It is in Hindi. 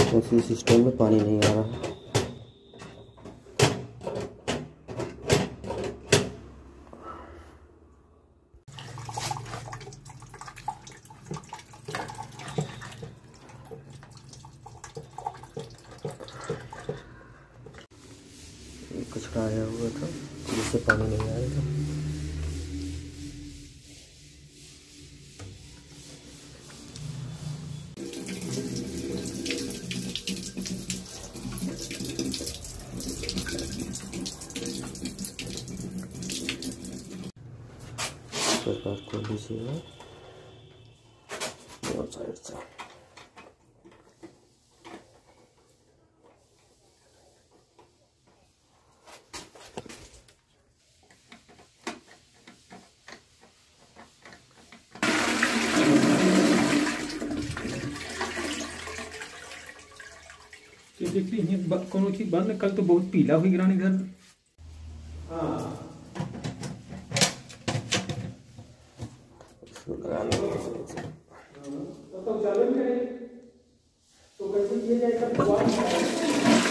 उसी सिस्टम में पानी नहीं आ रहा है। कचरा आया हुआ था जिससे पानी नहीं आया था। सरकार को लीजिएगा साइड से। देखिए कोनो चीज बंद, कल तो बहुत पीला हुई गिरा इधर। हाँ तो चालू करें तो कैसे किया जाएगा।